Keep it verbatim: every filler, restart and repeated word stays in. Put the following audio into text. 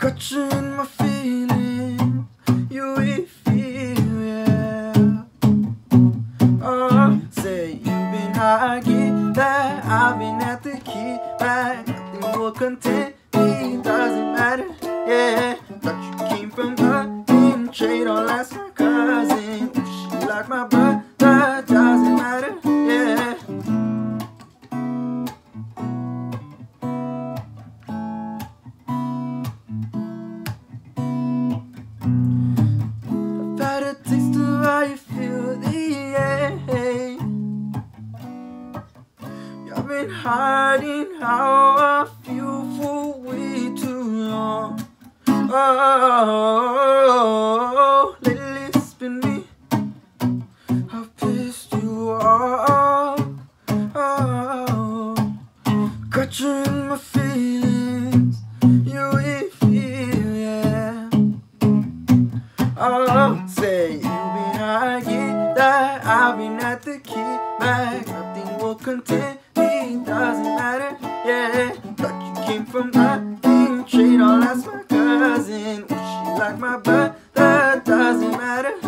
Got you in my feelings, you will feel, yeah. Oh, say you've been arguing that I've been at the key, but nothing will content me, doesn't matter, yeah. Thought you came from nothing, trade all that's my cousin. She like my brother, doesn't matter, yeah. I've had a taste of how you feel the air. I've been hiding how I feel for way too long. Oh, lately it's been me. I've pissed you off. Oh, got you in my feelings. You will feel, yeah. Oh, say you've been arguing that I've been at the key, but nothing will content me, doesn't matter, yeah. Thought you came from nothing, trade all that's my cousin. Wish she like my brother, doesn't matter.